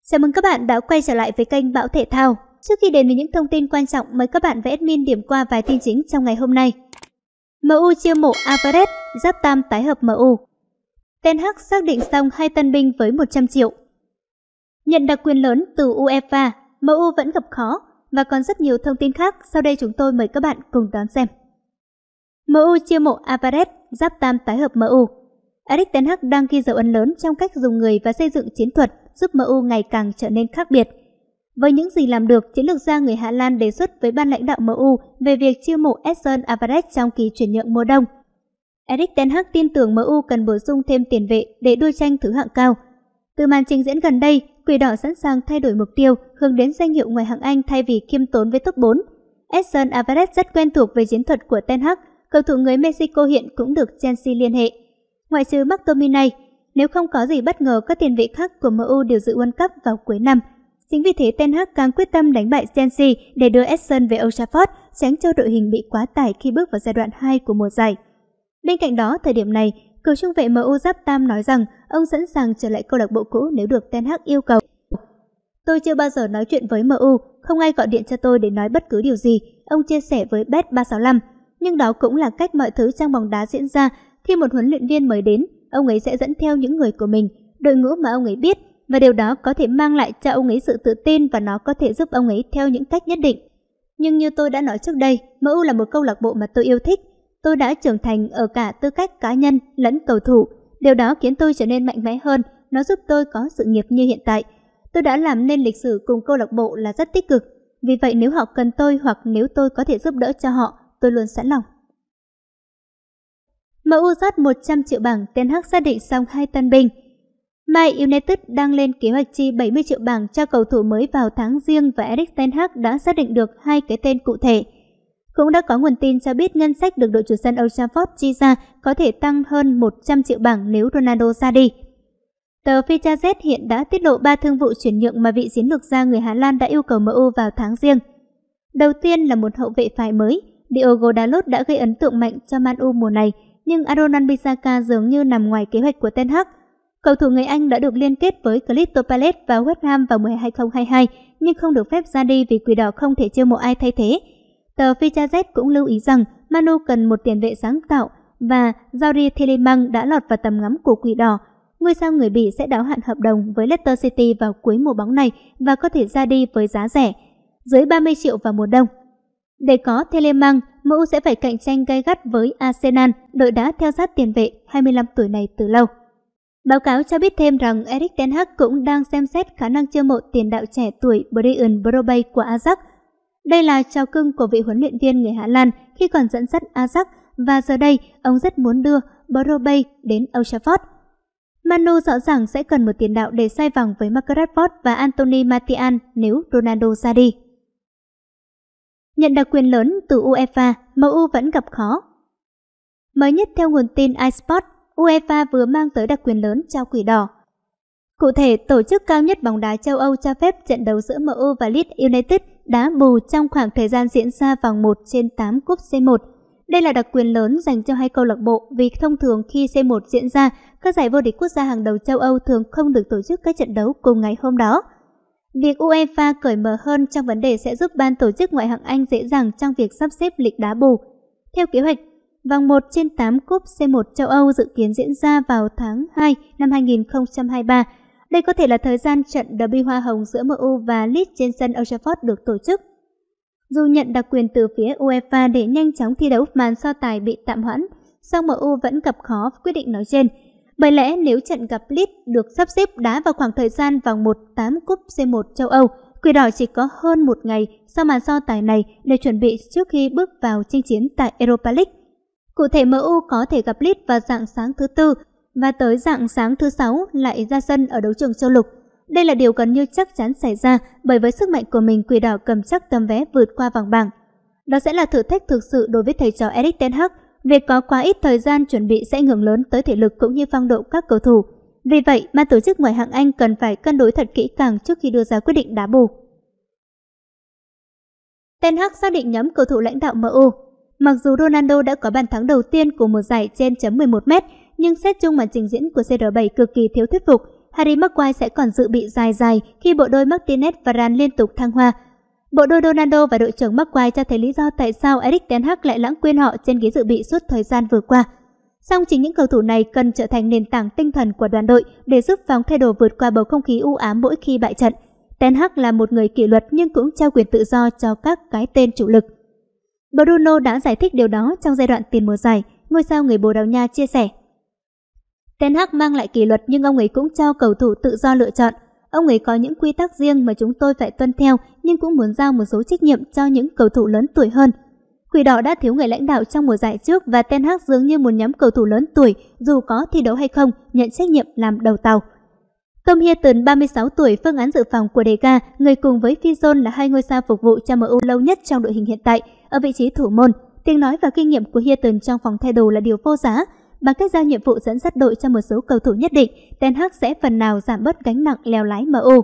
Chào mừng các bạn đã quay trở lại với kênh Bão Thể Thao. Trước khi đến với những thông tin quan trọng, mời các bạn và admin điểm qua vài tin chính trong ngày hôm nay. MU chiêu mộ Alvarez, giáp tam tái hợp MU. Ten Hag xác định xong 2 tân binh với 100 triệu. Nhận đặc quyền lớn từ UEFA, MU vẫn gặp khó và còn rất nhiều thông tin khác. Sau đây chúng tôi mời các bạn cùng đón xem. MU chiêu mộ Alvarez, giáp tam tái hợp MU. Erik ten Hag đang ghi dấu ấn lớn trong cách dùng người và xây dựng chiến thuật, giúp MU ngày càng trở nên khác biệt. Với những gì làm được, chiến lược gia người Hà Lan đề xuất với ban lãnh đạo MU về việc chiêu mộ Edson Alvarez trong kỳ chuyển nhượng mùa đông. Erik ten Hag tin tưởng MU cần bổ sung thêm tiền vệ để đua tranh thứ hạng cao. Từ màn trình diễn gần đây, Quỷ đỏ sẵn sàng thay đổi mục tiêu, hướng đến danh hiệu ngoại hạng Anh thay vì khiêm tốn với top 4. Edson Alvarez rất quen thuộc với chiến thuật của ten Hag, cầu thủ người Mexico hiện cũng được Chelsea liên hệ. Ngoại trừ McTominay, nếu không có gì bất ngờ, các tiền vệ khác của MU đều dự World Cup vào cuối năm. Chính vì thế ten Hag càng quyết tâm đánh bại Chelsea để đưa Edson về Old Trafford, tránh cho đội hình bị quá tải khi bước vào giai đoạn 2 của mùa giải. Bên cạnh đó, thời điểm này, cầu trung vệ MU giáp tam nói rằng ông sẵn sàng trở lại câu lạc bộ cũ nếu được ten Hag yêu cầu. Tôi chưa bao giờ nói chuyện với MU, không ai gọi điện cho tôi để nói bất cứ điều gì, ông chia sẻ với Bet365. Nhưng đó cũng là cách mọi thứ trong bóng đá diễn ra. Khi một huấn luyện viên mới đến, ông ấy sẽ dẫn theo những người của mình, đội ngũ mà ông ấy biết, và điều đó có thể mang lại cho ông ấy sự tự tin và nó có thể giúp ông ấy theo những cách nhất định. Nhưng như tôi đã nói trước đây, MU là một câu lạc bộ mà tôi yêu thích. Tôi đã trưởng thành ở cả tư cách cá nhân lẫn cầu thủ. Điều đó khiến tôi trở nên mạnh mẽ hơn, nó giúp tôi có sự nghiệp như hiện tại. Tôi đã làm nên lịch sử cùng câu lạc bộ là rất tích cực. Vì vậy nếu họ cần tôi hoặc nếu tôi có thể giúp đỡ cho họ, tôi luôn sẵn lòng. MU rót 100 triệu bảng, ten Hag xác định xong 2 tân binh. Man United đang lên kế hoạch chi 70 triệu bảng cho cầu thủ mới vào tháng Giêng và Erik ten Hag đã xác định được 2 cái tên cụ thể. Cũng đã có nguồn tin cho biết ngân sách được đội chủ sân Old Trafford chi ra có thể tăng hơn 100 triệu bảng nếu Ronaldo ra đi. Tờ Ficha hiện đã tiết lộ 3 thương vụ chuyển nhượng mà vị chiến lược gia người Hà Lan đã yêu cầu MU vào tháng Giêng. Đầu tiên là một hậu vệ phải mới. Diogo Dalot đã gây ấn tượng mạnh cho Man U mùa này, nhưng Aaron Wan-Bissaka dường như nằm ngoài kế hoạch của ten Hag. Cầu thủ người Anh đã được liên kết với Crystal Palace và West Ham vào mùa hè 2022, nhưng không được phép ra đi vì Quỷ đỏ không thể chiêu mộ ai thay thế. Tờ Ficha cũng lưu ý rằng Man U cần một tiền vệ sáng tạo và Youri Tielemans đã lọt vào tầm ngắm của Quỷ đỏ. Ngôi sao người Bỉ sẽ đáo hạn hợp đồng với Leicester City vào cuối mùa bóng này và có thể ra đi với giá rẻ, dưới 30 triệu vào mùa đông. Để có Tielemans, MU sẽ phải cạnh tranh gay gắt với Arsenal, đội đã theo sát tiền vệ 25 tuổi này từ lâu. Báo cáo cho biết thêm rằng Erik ten Hag cũng đang xem xét khả năng chiêu mộ tiền đạo trẻ tuổi Brian Brobey của Ajax. Đây là trò cưng của vị huấn luyện viên người Hà Lan khi còn dẫn dắt Ajax và giờ đây ông rất muốn đưa Brobey đến Old Trafford. Man U rõ ràng sẽ cần một tiền đạo để xoay vòng với Marcus Rashford và Anthony Martial nếu Ronaldo ra đi. Nhận đặc quyền lớn từ UEFA, MU vẫn gặp khó. Mới nhất theo nguồn tin iSport, UEFA vừa mang tới đặc quyền lớn cho Quỷ đỏ. Cụ thể, tổ chức cao nhất bóng đá châu Âu cho phép trận đấu giữa MU và Leeds United đá bù trong khoảng thời gian diễn ra vòng 1/8 cúp C1. Đây là đặc quyền lớn dành cho hai câu lạc bộ vì thông thường khi C1 diễn ra, các giải vô địch quốc gia hàng đầu châu Âu thường không được tổ chức các trận đấu cùng ngày hôm đó. Việc UEFA cởi mở hơn trong vấn đề sẽ giúp ban tổ chức ngoại hạng Anh dễ dàng trong việc sắp xếp lịch đá bù. Theo kế hoạch, vòng 1/8 cúp C1 châu Âu dự kiến diễn ra vào tháng 2 năm 2023. Đây có thể là thời gian trận derby hoa hồng giữa MU và Leeds trên sân Old Trafford được tổ chức. Dù nhận đặc quyền từ phía UEFA để nhanh chóng thi đấu, màn so tài bị tạm hoãn, song MU vẫn gặp khó quyết định nói trên. Bởi lẽ nếu trận gặp Leeds được sắp xếp đá vào khoảng thời gian vòng 1/8 cúp C1 châu Âu, Quỷ đỏ chỉ có hơn một ngày sau màn so tài này để chuẩn bị trước khi bước vào chinh chiến tại Europa League. Cụ thể MU có thể gặp Leeds vào rạng sáng thứ Tư và tới rạng sáng thứ Sáu lại ra sân ở đấu trường châu lục. Đây là điều gần như chắc chắn xảy ra bởi với sức mạnh của mình, Quỷ đỏ cầm chắc tấm vé vượt qua vòng bảng. Đó sẽ là thử thách thực sự đối với thầy trò Erik ten Hag. Việc có quá ít thời gian chuẩn bị sẽ ảnh hưởng lớn tới thể lực cũng như phong độ các cầu thủ. Vì vậy, ban tổ chức ngoại hạng Anh cần phải cân đối thật kỹ càng trước khi đưa ra quyết định đá bù. Ten Hag xác định nhóm cầu thủ lãnh đạo MU. Mặc dù Ronaldo đã có bàn thắng đầu tiên của mùa giải trên chấm 11m, nhưng xét chung màn trình diễn của CR7 cực kỳ thiếu thuyết phục. Harry Maguire sẽ còn dự bị dài khi bộ đôi Martinez và Varane liên tục thăng hoa. Bộ đôi Ronaldo và đội trưởng Maguire cho thấy lý do tại sao Erik ten Hag lại lãng quên họ trên ghế dự bị suốt thời gian vừa qua. Song chính những cầu thủ này cần trở thành nền tảng tinh thần của đoàn đội để giúp phòng thay đồ vượt qua bầu không khí u ám mỗi khi bại trận. Ten Hag là một người kỷ luật nhưng cũng trao quyền tự do cho các cái tên chủ lực. Bruno đã giải thích điều đó trong giai đoạn tiền mùa giải, ngôi sao người Bồ Đào Nha chia sẻ. Ten Hag mang lại kỷ luật nhưng ông ấy cũng cho cầu thủ tự do lựa chọn. Ông ấy có những quy tắc riêng mà chúng tôi phải tuân theo nhưng cũng muốn giao một số trách nhiệm cho những cầu thủ lớn tuổi hơn. Quỷ đỏ đã thiếu người lãnh đạo trong mùa giải trước và Ten Hag dường như muốn nhắm cầu thủ lớn tuổi, dù có thi đấu hay không, nhận trách nhiệm làm đầu tàu. Tom Heaton, 36 tuổi, phương án dự phòng của Deca, người cùng với Phil Jones là hai ngôi sao phục vụ cho MU lâu nhất trong đội hình hiện tại, ở vị trí thủ môn. Tiếng nói và kinh nghiệm của Heaton trong phòng thay đồ là điều vô giá. Bằng cách giao nhiệm vụ dẫn dắt đội cho một số cầu thủ nhất định, Ten Hag sẽ phần nào giảm bớt gánh nặng lèo lái MU.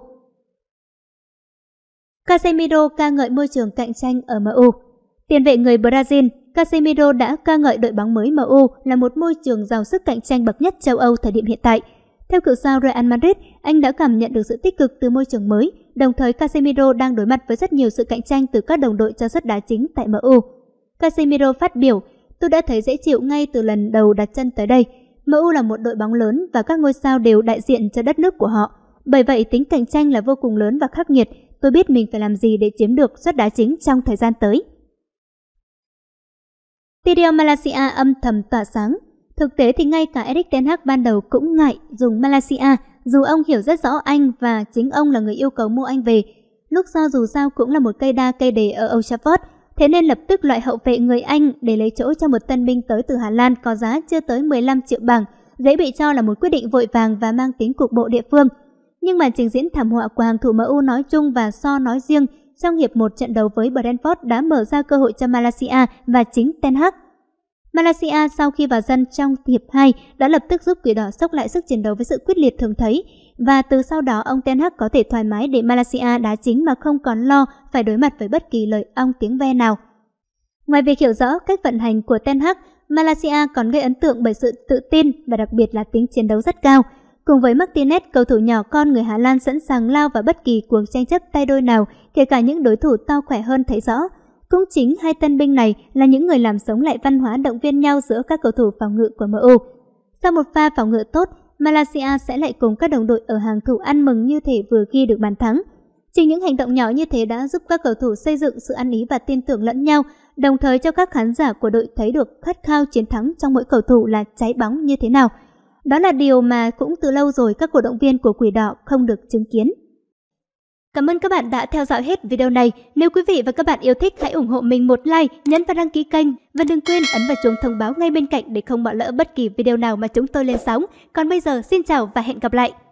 Casemiro ca ngợi môi trường cạnh tranh ở MU. Tiền vệ người Brazil, Casemiro đã ca ngợi đội bóng mới MU là một môi trường giàu sức cạnh tranh bậc nhất châu Âu thời điểm hiện tại. Theo cựu sao Real Madrid, anh đã cảm nhận được sự tích cực từ môi trường mới, đồng thời Casemiro đang đối mặt với rất nhiều sự cạnh tranh từ các đồng đội cho suất đá chính tại MU. Casemiro phát biểu, tôi đã thấy dễ chịu ngay từ lần đầu đặt chân tới đây. MU là một đội bóng lớn và các ngôi sao đều đại diện cho đất nước của họ. Bởi vậy tính cạnh tranh là vô cùng lớn và khắc nghiệt. Tôi biết mình phải làm gì để chiếm được suất đá chính trong thời gian tới. Tadeo Malacia âm thầm tỏa sáng. Thực tế thì ngay cả Erik ten Hag ban đầu cũng ngại dùng Malacia, dù ông hiểu rất rõ anh và chính ông là người yêu cầu mua anh về. Lúc sau dù sao cũng là một cây đa cây đề ở Old Trafford, thế nên lập tức loại hậu vệ người Anh để lấy chỗ cho một tân binh tới từ Hà Lan có giá chưa tới 15 triệu bảng, dễ bị cho là một quyết định vội vàng và mang tính cục bộ địa phương. Nhưng màn trình diễn thảm họa của hàng thủ MU nói chung và So nói riêng trong hiệp 1 trận đấu với Brentford đã mở ra cơ hội cho Malacia và chính Ten Hag. Malacia sau khi vào sân trong hiệp 2 đã lập tức giúp Quỷ Đỏ xốc lại sức chiến đấu với sự quyết liệt thường thấy, và từ sau đó ông Ten Hag có thể thoải mái để Malacia đá chính mà không còn lo phải đối mặt với bất kỳ lời ong tiếng ve nào. Ngoài việc hiểu rõ cách vận hành của Ten Hag, Malacia còn gây ấn tượng bởi sự tự tin và đặc biệt là tính chiến đấu rất cao. Cùng với Martinez, cầu thủ nhỏ con người Hà Lan sẵn sàng lao vào bất kỳ cuộc tranh chấp tay đôi nào, kể cả những đối thủ to khỏe hơn thấy rõ. Cũng chính hai tân binh này là những người làm sống lại văn hóa động viên nhau giữa các cầu thủ phòng ngự của MU. Sau một pha phòng ngự tốt, Malacia sẽ lại cùng các đồng đội ở hàng thủ ăn mừng như thể vừa ghi được bàn thắng. Chính những hành động nhỏ như thế đã giúp các cầu thủ xây dựng sự ăn ý và tin tưởng lẫn nhau, đồng thời cho các khán giả của đội thấy được khát khao chiến thắng trong mỗi cầu thủ là cháy bóng như thế nào. Đó là điều mà cũng từ lâu rồi các cổ động viên của Quỷ Đỏ không được chứng kiến. Cảm ơn các bạn đã theo dõi hết video này. Nếu quý vị và các bạn yêu thích, hãy ủng hộ mình một like, nhấn vào đăng ký kênh và đừng quên ấn vào chuông thông báo ngay bên cạnh để không bỏ lỡ bất kỳ video nào mà chúng tôi lên sóng. Còn bây giờ, xin chào và hẹn gặp lại!